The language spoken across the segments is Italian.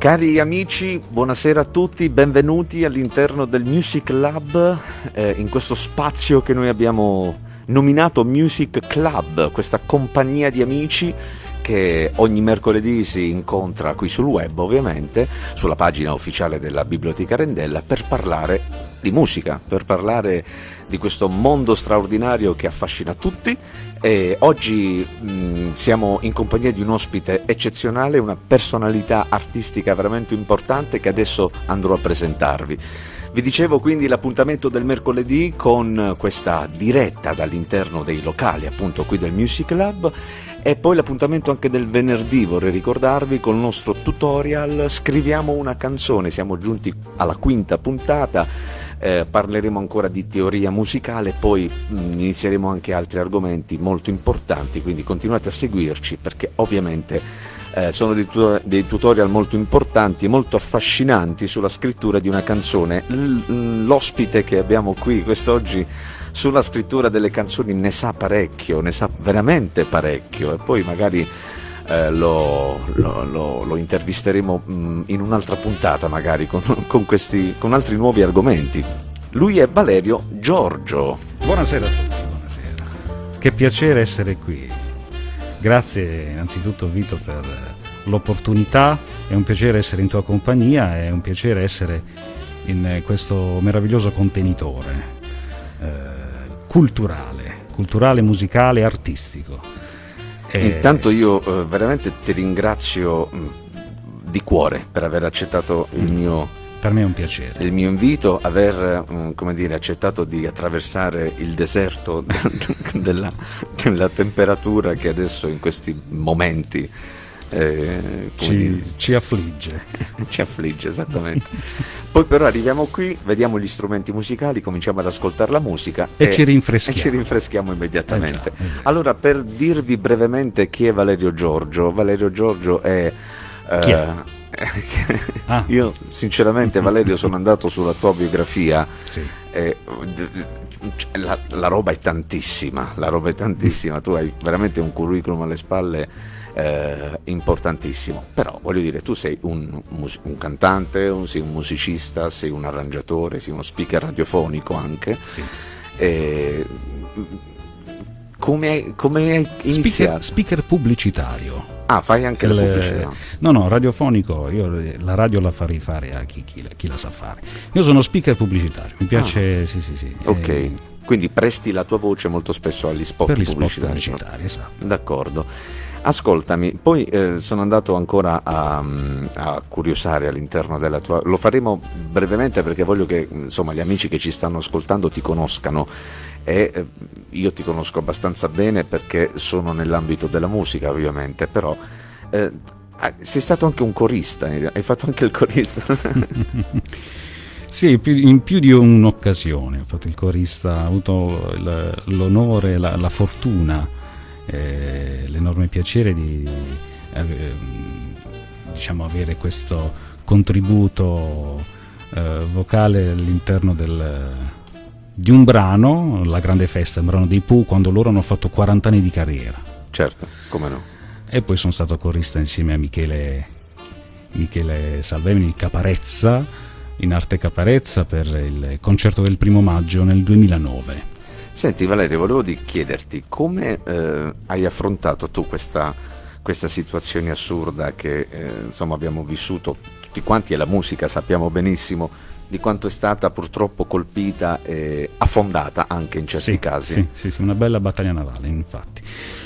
Cari amici, buonasera a tutti, benvenuti all'interno del Music Lab, in questo spazio che noi abbiamo nominato Music Club, questa compagnia di amici che ogni mercoledì si incontra qui sul web, ovviamente, sulla pagina ufficiale della Biblioteca Rendella, per parlare di musica, per parlare di questo mondo straordinario che affascina tutti. E oggi siamo in compagnia di un ospite eccezionale, una personalità artistica veramente importante che adesso andrò a presentarvi. Vi dicevo quindi l'appuntamento del mercoledì con questa diretta dall'interno dei locali, appunto qui del Music Lab, e poi l'appuntamento anche del venerdì, vorrei ricordarvi, con il nostro tutorial Scriviamo una canzone. Siamo giunti alla quinta puntata. Parleremo ancora di teoria musicale, poi inizieremo anche altri argomenti molto importanti, quindi continuate a seguirci perché ovviamente sono dei tutorial molto importanti e molto affascinanti sulla scrittura di una canzone. L'ospite che abbiamo qui quest'oggi sulla scrittura delle canzoni ne sa parecchio, ne sa veramente parecchio, e poi magari lo intervisteremo in un'altra puntata, magari con altri nuovi argomenti. Lui è Valerio Giorgio. Buonasera a tutti, buonasera. Che piacere essere qui. Grazie innanzitutto Vito per l'opportunità, è un piacere essere in tua compagnia, è un piacere essere in questo meraviglioso contenitore culturale, musicale, artistico. Intanto io veramente ti ringrazio di cuore per aver accettato per me è un piacere. Il mio invito, aver accettato di attraversare il deserto della temperatura che adesso in questi momenti ci affligge. Ci affligge, esattamente. Poi però arriviamo qui, vediamo gli strumenti musicali, cominciamo ad ascoltare la musica e ci rinfreschiamo immediatamente. Allora, per dirvi brevemente chi è Valerio Giorgio. Valerio Giorgio è... Chi è? Io sinceramente, Valerio, sono andato sulla tua biografia. Sì. La roba è tantissima, tu hai veramente un curriculum alle spalle importantissimo, però voglio dire, tu sei un cantante, sei un musicista, sei un arrangiatore, sei uno speaker radiofonico anche. Sì. Come hai iniziato? Speaker pubblicitario. Fai anche la pubblicità? No, radiofonico, io la radio la farei fare a chi la sa fare. Io sono speaker pubblicitario, mi piace, sì. Ok, quindi presti la tua voce molto spesso agli spot pubblicitari. Esatto. D'accordo. Ascoltami, poi sono andato ancora a curiosare all'interno della tua... Lo faremo brevemente perché voglio che gli amici che ci stanno ascoltando ti conoscano, e io ti conosco abbastanza bene perché sono nell'ambito della musica, ovviamente, però sei stato anche un corista, hai fatto anche il corista. Sì, in più di un'occasione ho fatto il corista, ho avuto l'onore, la fortuna, l'enorme piacere di avere questo contributo vocale all'interno di un brano, La Grande Festa, un brano dei Pooh, quando loro hanno fatto 40 anni di carriera. Certo, come no. E poi sono stato corista insieme a Michele Salvemini Caparezza, in arte Caparezza, per il concerto del 1° maggio nel 2009. Senti Valerio, volevo chiederti come hai affrontato tu questa situazione assurda che abbiamo vissuto tutti quanti, e la musica sappiamo benissimo di quanto è stata purtroppo colpita e affondata anche in certi casi. Sì, una bella battaglia navale, infatti.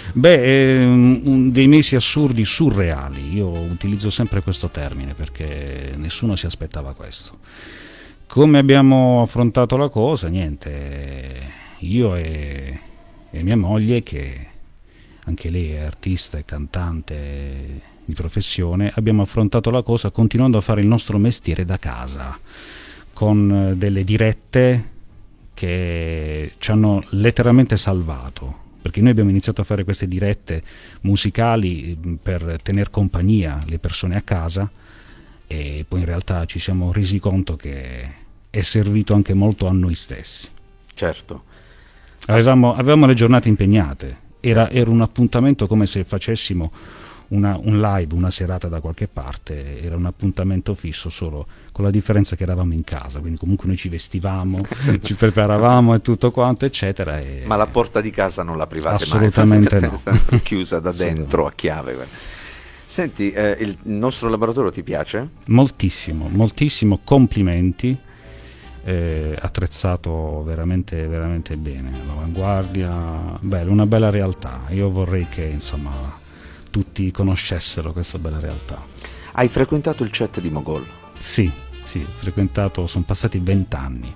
Dei mesi assurdi, surreali, io utilizzo sempre questo termine perché nessuno si aspettava questo. Come abbiamo affrontato la cosa? Niente, io e mia moglie, che anche lei è artista e cantante di professione, abbiamo affrontato la cosa continuando a fare il nostro mestiere da casa, con delle dirette che ci hanno letteralmente salvato, perché noi abbiamo iniziato a fare queste dirette musicali per tener compagnia le persone a casa, e poi in realtà ci siamo resi conto che è servito anche molto a noi stessi. Certo. Avevamo le giornate impegnate, era un appuntamento come se facessimo un live, una serata da qualche parte, era un appuntamento fisso, solo con la differenza che eravamo in casa, quindi comunque noi ci vestivamo, ci preparavamo e tutto quanto, eccetera. Ma la porta di casa non la private assolutamente mai? Assolutamente no. Chiusa da dentro a chiave. Senti, il nostro laboratorio ti piace? Moltissimo, moltissimo, complimenti. Attrezzato veramente veramente bene, all'avanguardia, bello, una bella realtà. Io vorrei che insomma tutti conoscessero questa bella realtà. Hai frequentato il CET di Mogol? Sì, ho frequentato, sono passati 20 anni.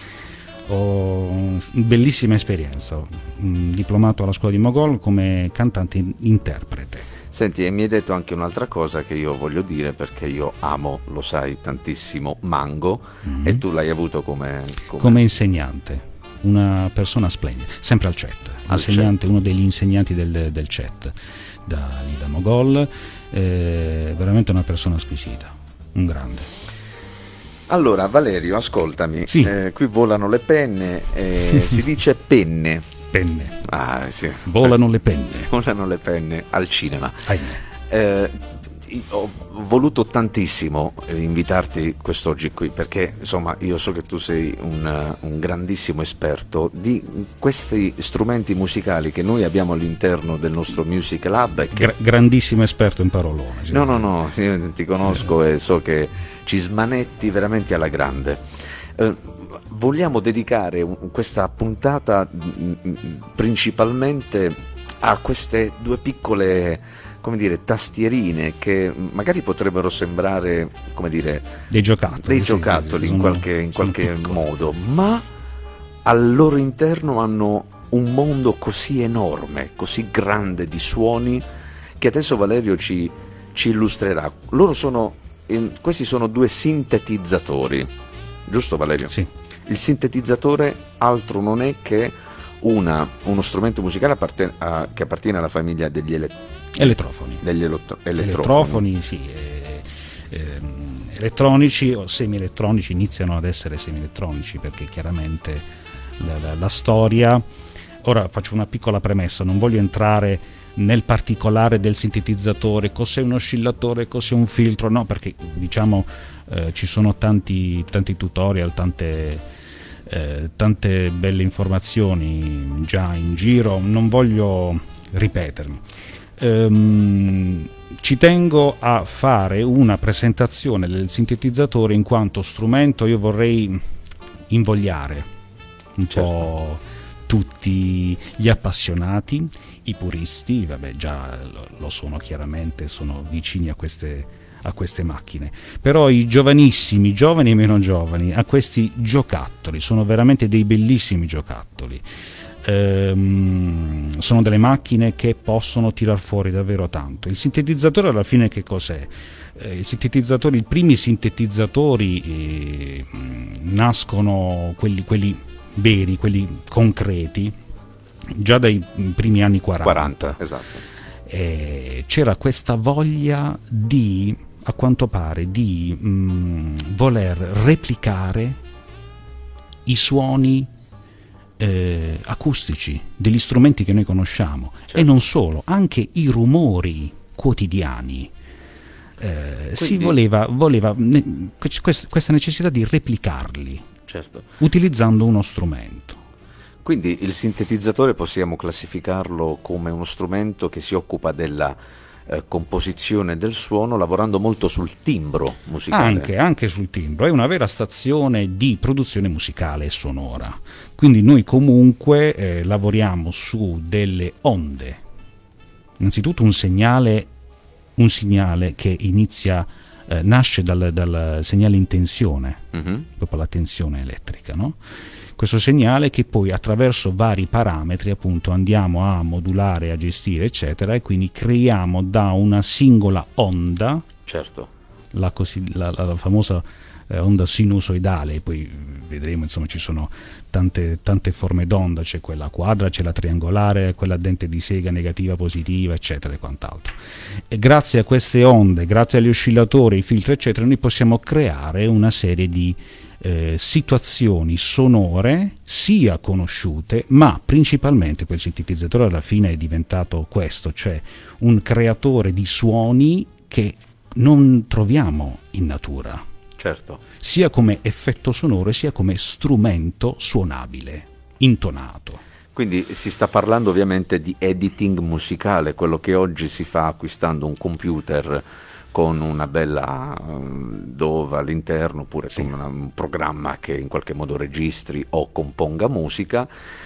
Bellissima esperienza, diplomato alla scuola di Mogol come cantante interprete. Senti, e mi hai detto anche un'altra cosa che io voglio dire, perché io amo, lo sai, tantissimo Mango, e tu l'hai avuto come insegnante, una persona splendida, sempre al CET, insegnante, uno degli insegnanti del CET da Mogol, veramente una persona squisita, un grande. Allora Valerio, ascoltami, sì. Qui volano le penne, si dice penne. Penne. Ah, sì. Volano le penne. Volano le penne al cinema. Ahimè. Ho voluto tantissimo invitarti quest'oggi qui, perché insomma io so che tu sei un grandissimo esperto di questi strumenti musicali che noi abbiamo all'interno del nostro Music Lab. Grandissimo esperto in parolone. No, io ti conosco e so che ci smanetti veramente alla grande. Vogliamo dedicare questa puntata principalmente a queste due piccole, come dire, tastierine che magari potrebbero sembrare, come dire, dei giocattoli, in qualche modo, ma al loro interno hanno un mondo così enorme, così grande di suoni, che adesso Valerio ci illustrerà. Questi sono due sintetizzatori, giusto Valerio? Sì. Il sintetizzatore altro non è che uno strumento musicale che appartiene alla famiglia degli elettrofoni. Elettrofoni, sì. Elettronici o semi-elettronici, iniziano ad essere semi-elettronici perché chiaramente la storia. Ora faccio una piccola premessa, non voglio entrare nel particolare del sintetizzatore, cos'è un oscillatore, cos'è un filtro, no, perché diciamo ci sono tanti tutorial, tante belle informazioni già in giro, non voglio ripetermi. Ci tengo a fare una presentazione del sintetizzatore in quanto strumento. Io vorrei invogliare un po' tutti gli appassionati, i puristi, vabbè già lo sono chiaramente, sono vicini a queste macchine, però i giovanissimi, giovani e meno giovani, a questi giocattoli, sono veramente dei bellissimi giocattoli. Sono delle macchine che possono tirar fuori davvero tanto. Il sintetizzatore alla fine che cos'è? I primi sintetizzatori nascono, quelli veri, quelli concreti, già dai primi anni 40. Esatto. C'era questa voglia a quanto pare di voler replicare i suoni acustici degli strumenti che noi conosciamo, certo. E non solo, anche i rumori quotidiani. Quindi, si voleva questa necessità di replicarli, certo, utilizzando uno strumento. Quindi il sintetizzatore possiamo classificarlo come uno strumento che si occupa della composizione del suono, lavorando molto sul timbro musicale. Anche sul timbro, è una vera stazione di produzione musicale e sonora. Quindi noi comunque lavoriamo su delle onde. Innanzitutto un segnale che nasce dal segnale in tensione, proprio la tensione elettrica, no? Questo segnale che poi attraverso vari parametri appunto andiamo a modulare, a gestire eccetera, e quindi creiamo da una singola onda, certo, la famosa onda sinusoidale, poi vedremo, insomma, ci sono tante forme d'onda, c'è quella quadra, c'è la triangolare, quella a dente di sega negativa, positiva, eccetera e quant'altro. E grazie a queste onde, grazie agli oscillatori, ai filtri, eccetera, noi possiamo creare una serie di situazioni sonore sia conosciute, ma principalmente quel sintetizzatore alla fine è diventato questo, cioè un creatore di suoni che non troviamo in natura, certo, sia come effetto sonoro sia come strumento suonabile, intonato. Quindi si sta parlando ovviamente di editing musicale, quello che oggi si fa acquistando un computer con una bella DAW all'interno, oppure Sì. con un programma che in qualche modo registri o componga musica.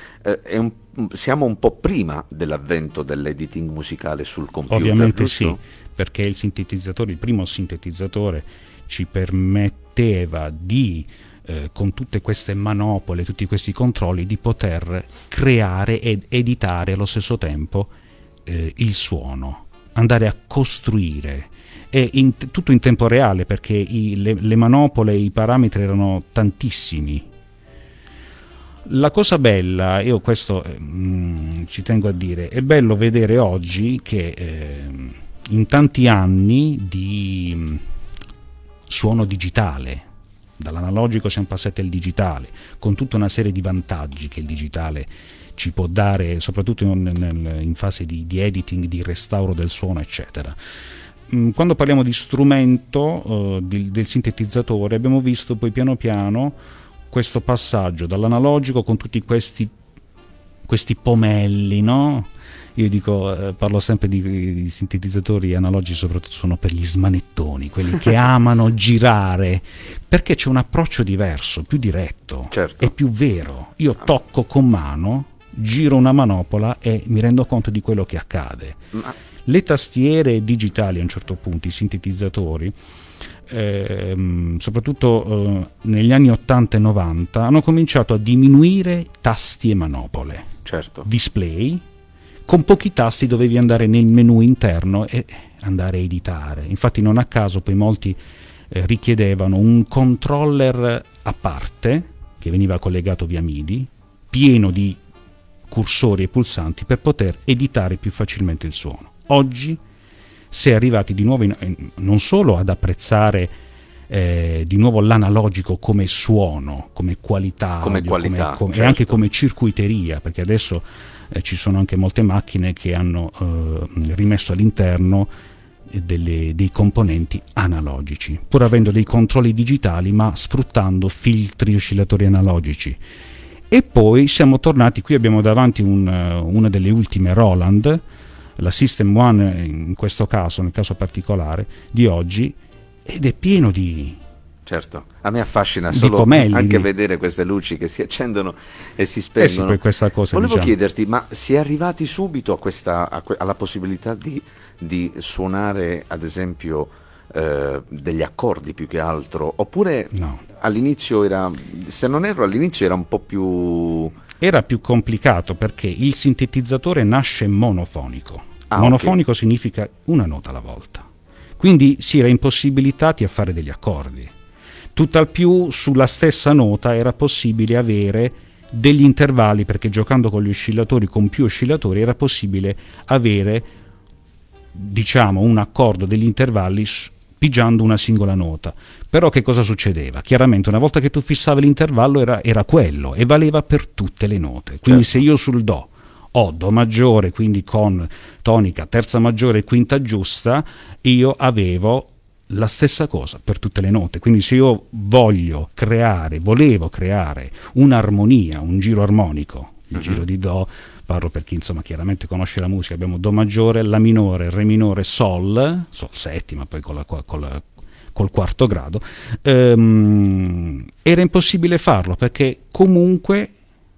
Siamo un po' prima dell'avvento dell'editing musicale sul computer, Ovviamente giusto? sì, perché il sintetizzatore, il primo sintetizzatore ci permetteva di, con tutte queste manopole, tutti questi controlli, di poter creare ed editare allo stesso tempo il suono, andare a costruire, e tutto in tempo reale, perché le manopole, i parametri erano tantissimi. La cosa bella, io questo ci tengo a dire, è bello vedere oggi che in tanti anni di suono digitale, dall'analogico siamo passati al digitale, con tutta una serie di vantaggi che il digitale ci può dare, soprattutto in fase di editing, di restauro del suono, eccetera. Quando parliamo di strumento del sintetizzatore, abbiamo visto poi piano piano questo passaggio dall'analogico con tutti questi pomelli, no? Io dico, parlo sempre di sintetizzatori analogici, soprattutto sono per gli smanettoni, quelli che amano girare, perché c'è un approccio diverso, più diretto, Certo. è più vero. Io tocco con mano, giro una manopola e mi rendo conto di quello che accade. Le tastiere digitali a un certo punto, i sintetizzatori, soprattutto negli anni 80 e 90, hanno cominciato a diminuire tasti e manopole. Certo. Display, con pochi tasti dovevi andare nel menu interno e andare a editare. Infatti non a caso poi molti richiedevano un controller a parte che veniva collegato via MIDI, pieno di cursori e pulsanti per poter editare più facilmente il suono. Oggi si è arrivati di nuovo non solo ad apprezzare di nuovo l'analogico come suono, come qualità, Come audio, qualità, certo. e anche come circuiteria, perché adesso ci sono anche molte macchine che hanno rimesso all'interno dei componenti analogici, pur avendo dei controlli digitali, ma sfruttando filtri oscillatori analogici. E poi siamo tornati, qui abbiamo davanti una delle ultime Roland, la System One in questo caso, nel caso particolare di oggi, ed è pieno di... Certo, a me affascina solo pomelli, anche vedere queste luci che si accendono e si spengono. Sì, questa cosa, Volevo diciamo, chiederti, ma si è arrivati subito a alla possibilità di suonare, ad esempio, degli accordi più che altro? Oppure no. all'inizio era, se non erro, all'inizio era un po' più... Era più complicato perché il sintetizzatore nasce monofonico. Ah, monofonico significa una nota alla volta. Quindi si era impossibilitati a fare degli accordi. Tutt'al più sulla stessa nota era possibile avere degli intervalli, perché giocando con gli oscillatori, con più oscillatori, era possibile avere, diciamo, un accordo degli intervalli pigiando una singola nota. Però che cosa succedeva? Chiaramente una volta che tu fissavi l'intervallo era quello e valeva per tutte le note. Quindi certo. se io sul Do ho Do maggiore, quindi con tonica, terza maggiore e quinta giusta, io avevo la stessa cosa per tutte le note. Quindi se io volevo creare un'armonia, un giro armonico, il giro di Do, parlo per chi insomma chiaramente conosce la musica, abbiamo Do maggiore, La minore, Re minore, Sol settima, poi col quarto grado, era impossibile farlo, perché comunque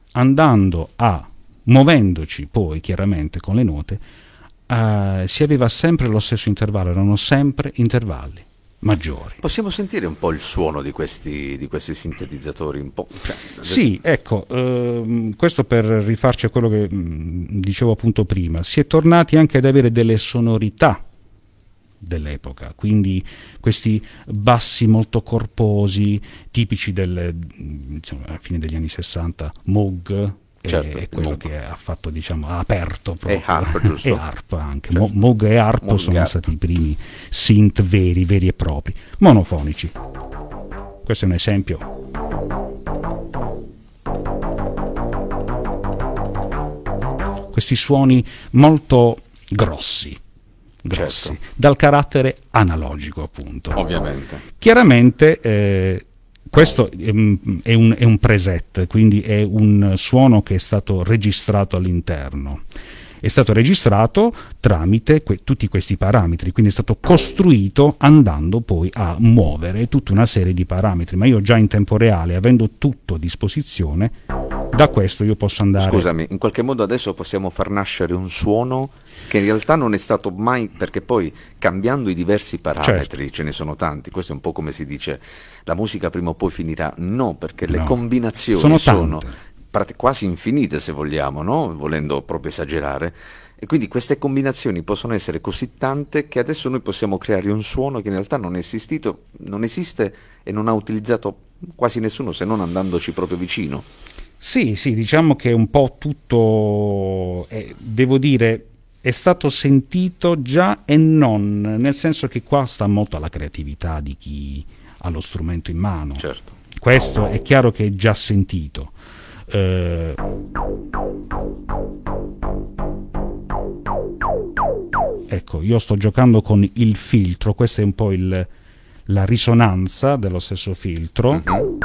muovendoci poi chiaramente con le note, si aveva sempre lo stesso intervallo, erano sempre intervalli maggiori. Possiamo sentire un po' il suono di questi sintetizzatori? Un po', cioè, Sì, ecco, questo per rifarci a quello che dicevo appunto prima, si è tornati anche ad avere delle sonorità dell'epoca, quindi questi bassi molto corposi, tipici diciamo, alla fine degli anni 60, Moog, Certo, è quello Moog. che ha fatto, diciamo, ha aperto proprio. E Harp, giusto? E Harp anche. Certo. Moog e Harp Moog sono e Harp. stati i primi synth veri e propri, monofonici. Questo è un esempio. Questi suoni molto grossi, Certo. dal carattere analogico, appunto. Ovviamente. Chiaramente questo è un preset, quindi è un suono che è stato registrato all'interno. È stato registrato tramite tutti questi parametri, quindi è stato costruito andando poi a muovere tutta una serie di parametri, ma io già in tempo reale, avendo tutto a disposizione, da questo io posso andare... Scusami, in qualche modo adesso possiamo far nascere un suono che in realtà non è stato mai, perché poi cambiando i diversi parametri, Certo. ce ne sono tanti, questo è un po' come si dice, la musica prima o poi finirà, no, perché le No. combinazioni sono tante. quasi infinite se vogliamo, no? Volendo proprio esagerare, e quindi queste combinazioni possono essere così tante che adesso noi possiamo creare un suono che in realtà non è esistito, non esiste e non ha utilizzato quasi nessuno se non andandoci proprio vicino. Sì, diciamo che un po' tutto, devo dire, è stato sentito già e non, nel senso che qua sta molto alla creatività di chi ha lo strumento in mano. Certo. Questo è chiaro che è già sentito. Ecco, io sto giocando con il filtro, questa è un po' la risonanza dello stesso filtro. Mhm.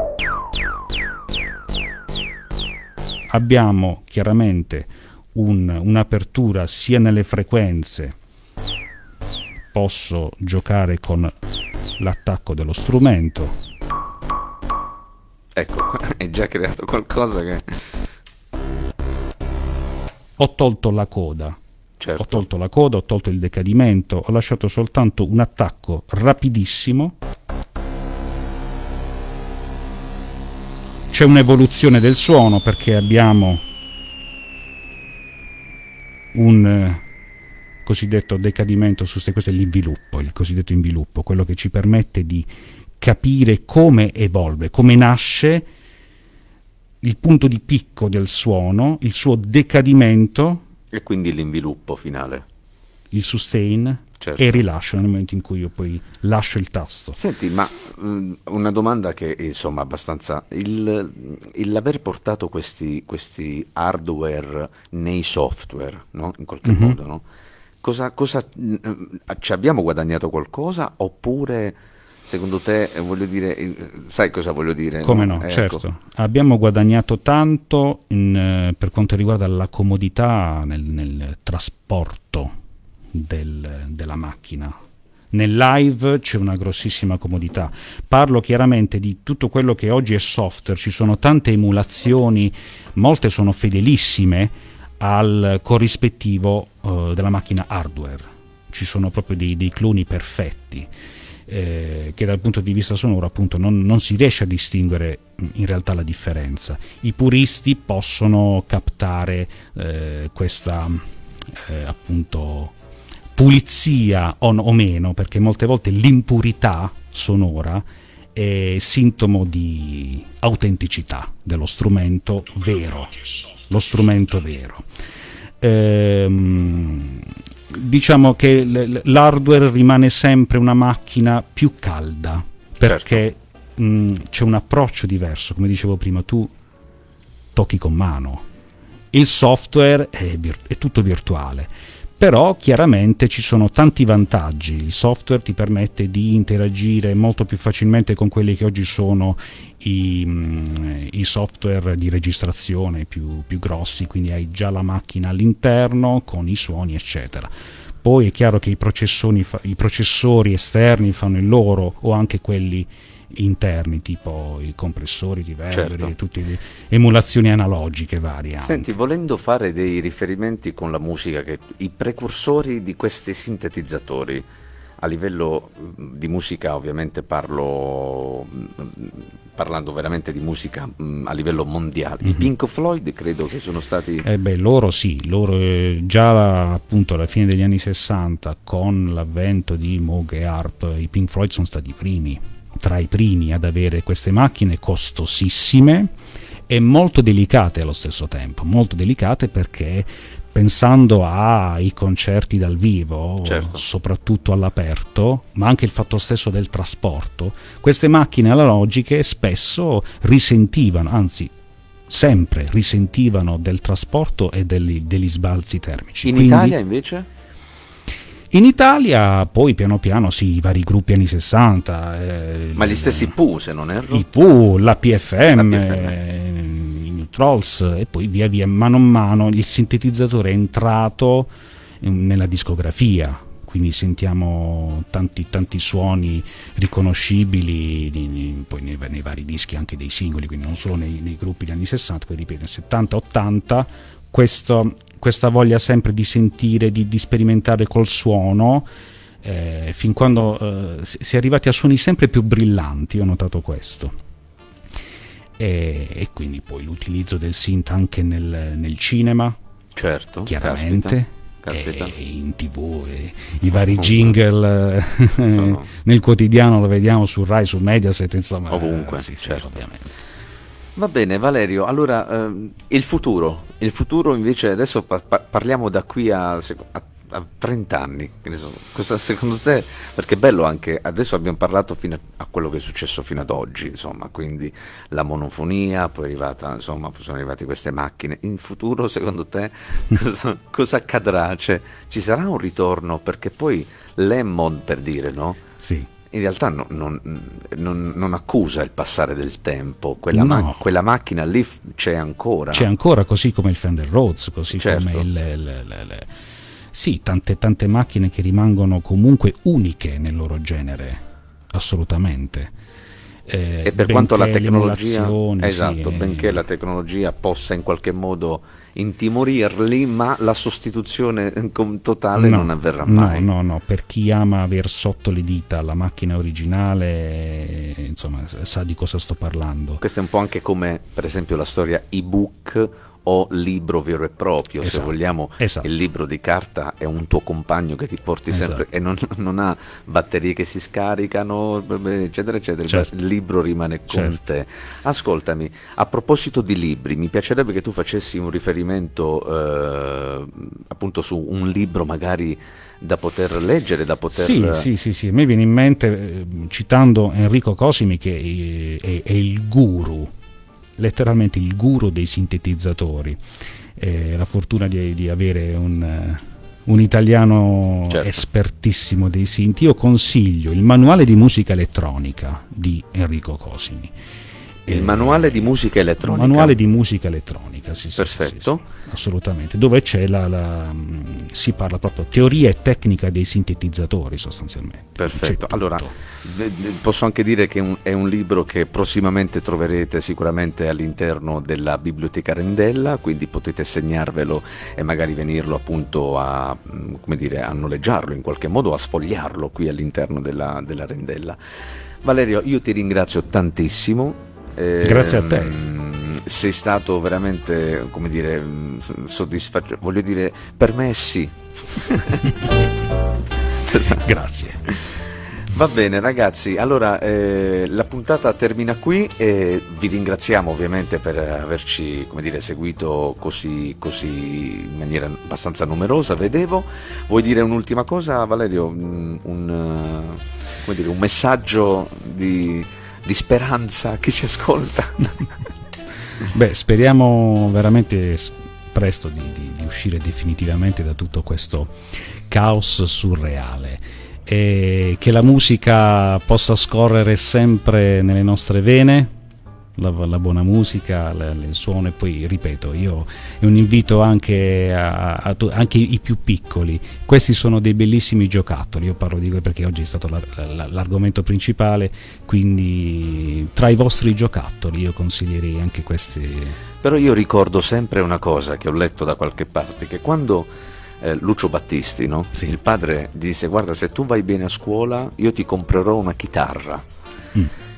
Abbiamo chiaramente un'apertura sia nelle frequenze, posso giocare con l'attacco dello strumento. Ecco, hai già creato qualcosa che... Ho tolto la coda, Certo. ho tolto la coda, ho tolto il decadimento, ho lasciato soltanto un attacco rapidissimo. C'è un'evoluzione del suono perché abbiamo un cosiddetto decadimento questo è l'inviluppo, il cosiddetto inviluppo, quello che ci permette di capire come evolve, come nasce il punto di picco del suono, il suo decadimento, E quindi l'inviluppo finale. il sustain Certo. e il rilascio nel momento in cui io poi lascio il tasto. Senti, ma una domanda che insomma abbastanza... l'aver portato questi hardware nei software, no? In qualche modo, no? Ci abbiamo guadagnato qualcosa oppure secondo te, voglio dire, sai cosa voglio dire? Come no? no, Ecco. certo. Abbiamo guadagnato tanto per quanto riguarda la comodità nel trasporto della macchina. Nel live c'è una grossissima comodità. Parlo chiaramente di tutto quello che oggi è software, ci sono tante emulazioni, molte sono fedelissime al corrispettivo della macchina hardware. Ci sono proprio dei cloni perfetti. Che dal punto di vista sonoro appunto non si riesce a distinguere in realtà la differenza. I puristi possono captare questa appunto pulizia o meno, perché molte volte l'impurità sonora è sintomo di autenticità dello strumento vero, lo strumento vero. Diciamo che l'hardware rimane sempre una macchina più calda perché c'è un approccio diverso, come dicevo prima, tu tocchi con mano, il software è tutto virtuale, però chiaramente ci sono tanti vantaggi. Il software ti permette di interagire molto più facilmente con quelli che oggi sono i software di registrazione più grossi, quindi hai già la macchina all'interno con i suoni eccetera. Poi è chiaro che i processori esterni fanno il loro, o anche quelli interni, tipo i compressori di reverb, Certo. tutte le emulazioni analogiche varie. Senti, volendo fare dei riferimenti con la musica, che i precursori di questi sintetizzatori, a livello di musica ovviamente parlo parlando veramente di musica a livello mondiale. I Pink Floyd credo che sono stati... loro sì, già appunto alla fine degli anni 60, con l'avvento di Moog e Harp, i Pink Floyd sono stati tra i primi ad avere queste macchine costosissime e molto delicate allo stesso tempo, molto delicate perché pensando ai concerti dal vivo, certo, soprattutto all'aperto, ma anche il fatto stesso del trasporto, queste macchine analogiche spesso risentivano, anzi sempre risentivano del trasporto e degli sbalzi termici. In Italia invece? In Italia poi piano piano sì, i vari gruppi anni 60. Ma gli stessi Pooh, se non erro? I Pooh, la PFM, Trolls, e poi via via, mano a mano, il sintetizzatore è entrato nella discografia, quindi sentiamo tanti suoni riconoscibili poi nei vari dischi, anche dei singoli, quindi non solo nei gruppi degli anni 60, poi ripeto, nel 70-80 questa voglia sempre di sentire, di sperimentare col suono, fin quando si è arrivati a suoni sempre più brillanti, ho notato questo. E quindi poi l'utilizzo del synth anche nel cinema, certo, chiaramente, caspita. E in TV, i vari jingle nel quotidiano lo vediamo su Rai, su Mediaset, insomma, ovunque, sì, certo. Ovviamente. Va bene Valerio, allora il futuro invece adesso parliamo da qui a 30 anni, che ne so, cosa secondo te, perché è bello anche, adesso abbiamo parlato fino a quello che è successo fino ad oggi, insomma, quindi la monofonia, poi è arrivata, insomma, sono arrivate queste macchine, in futuro secondo te cosa accadrà? Cioè, ci sarà un ritorno, perché poi l'Hammond, per dire, no? Sì. In realtà non accusa il passare del tempo, quella macchina lì c'è ancora. C'è ancora, così come il Fender Rhodes, così certo, come sì, tante macchine che rimangono comunque uniche nel loro genere, assolutamente. E per quanto la tecnologia, esatto, benché la tecnologia possa in qualche modo intimorirli, ma la sostituzione totale non avverrà mai. No, per chi ama aver sotto le dita la macchina originale, insomma, sa di cosa sto parlando. Questo è un po' anche come, per esempio, la storia ebook o libro vero e proprio, esatto, se vogliamo, il libro di carta è un tuo compagno che ti porti sempre, e non ha batterie che si scaricano, eccetera eccetera, certo, il libro rimane con te. Ascoltami, a proposito di libri, mi piacerebbe che tu facessi un riferimento appunto su un libro magari da poter leggere, da poter... Sì, a me viene in mente, citando Enrico Cosimi, che è il guru, letteralmente il guru dei sintetizzatori. La fortuna di avere un italiano, certo, espertissimo dei synth. Io consiglio il manuale di musica elettronica di Enrico Cosimi. Il manuale di musica elettronica? Manuale di musica elettronica, sì. Perfetto. Sì, assolutamente, dove c'è si parla proprio teoria e tecnica dei sintetizzatori, sostanzialmente. Perfetto, allora posso anche dire che è un libro che prossimamente troverete sicuramente all'interno della biblioteca Rendella, quindi potete segnarvelo e magari venirlo appunto a noleggiarlo in qualche modo, a sfogliarlo qui all'interno della Rendella. Valerio, io ti ringrazio tantissimo. Grazie a te. Sei stato veramente, soddisfacente, voglio dire, per me sì. Grazie. Va bene ragazzi, allora la puntata termina qui e vi ringraziamo ovviamente per averci seguito così in maniera abbastanza numerosa, vedevo. Vuoi dire un'ultima cosa Valerio? Un messaggio di speranza a chi ci ascolta? Beh, speriamo veramente presto di uscire definitivamente da tutto questo caos surreale e che la musica possa scorrere sempre nelle nostre vene, la buona musica, il suono. E poi ripeto, è un invito anche anche i più piccoli. Questi sono dei bellissimi giocattoli, io parlo di perché oggi è stato l'argomento principale, quindi tra i vostri giocattoli io consiglierei anche questi. Però io ricordo sempre una cosa che ho letto da qualche parte, che quando Lucio Battisti, no? Sì. Il padre disse: guarda, se tu vai bene a scuola io ti comprerò una chitarra.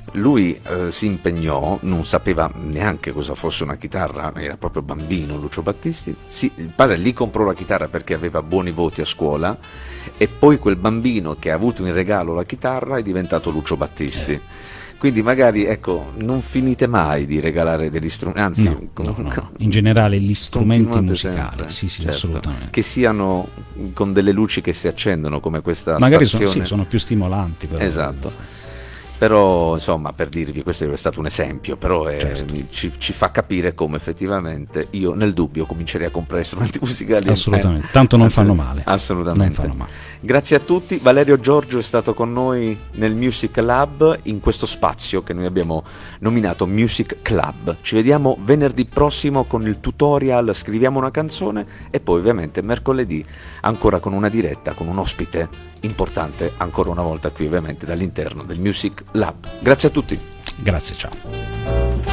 lui si impegnò, non sapeva neanche cosa fosse una chitarra, era proprio bambino Lucio Battisti, il padre gli comprò la chitarra perché aveva buoni voti a scuola, e poi quel bambino che ha avuto in regalo la chitarra è diventato Lucio Battisti. Quindi magari, ecco, non finite mai di regalare degli strumenti, anzi, no. In generale gli strumenti musicali, sempre, sì, certo, assolutamente. che siano con delle luci che si accendono come questa magari stazione. Sono più stimolanti. Però. Esatto. Però insomma, per dirvi, questo è stato un esempio, però certo. ci fa capire come effettivamente io nel dubbio comincerei a comprare strumenti musicali. Assolutamente, tanto non fanno male. Assolutamente. Non fanno male. Grazie a tutti. Valerio Giorgio è stato con noi nel Music Lab, in questo spazio che noi abbiamo nominato Music Club. Ci vediamo venerdì prossimo con il tutorial Scriviamo una canzone, e poi ovviamente mercoledì ancora con una diretta con un ospite importante, ancora una volta qui ovviamente dall'interno del Music Lab. Grazie a tutti. Grazie, ciao.